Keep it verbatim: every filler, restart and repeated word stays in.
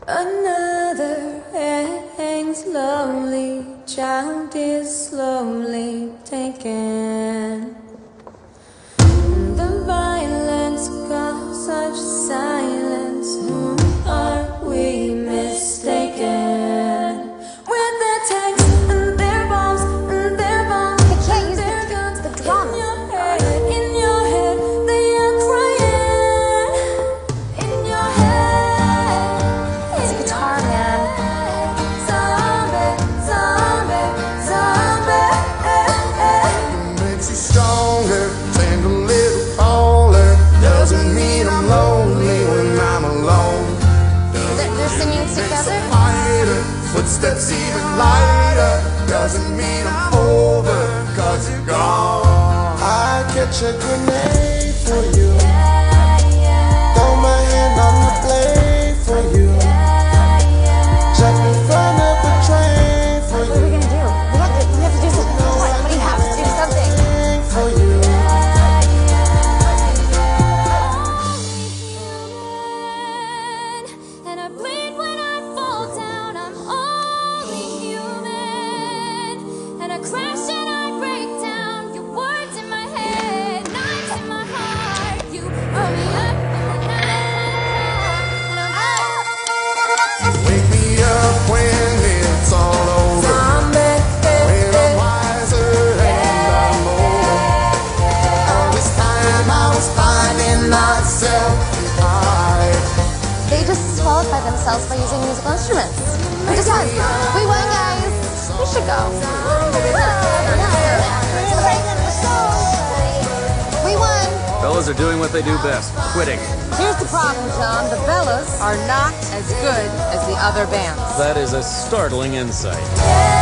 Another hangs slowly, child is slowly taken. The violence caused such silence. Who are we mistaken? With their tanks and their bombs and their bombs. They can't use their guns, the drums. In your head, in your head, they are crying. In your head, It's a guitar, man. zombie, zombie, zombie. Makes you stronger, stand a little taller. Doesn't mean I'm lonely when I'm alone. They're, they're singing together. Lighter, footsteps even lighter. Doesn't mean I'm over, cause you're gone. I catch a grenade for you. Throw my hand on the blade for you. Jump in front of a train for What are we you. gonna do? We have to, we have to do something. Somebody has to do something. For you. And I bleed when I fall down. I'm only human. And I crash and I break down. Your words in my head, knives in my heart. You roll me up in the night, and I'm Wake me up when it's all over. zombie. When I'm wiser and I'm older. All this time I was finding myself behind. They just disqualified themselves by using musical instruments. We just won. We won, guys. We should go. We won. Fellas are doing what they do best, quitting. Here's the problem, John. The Bellas are not as good as the other bands. That is a startling insight. Yeah.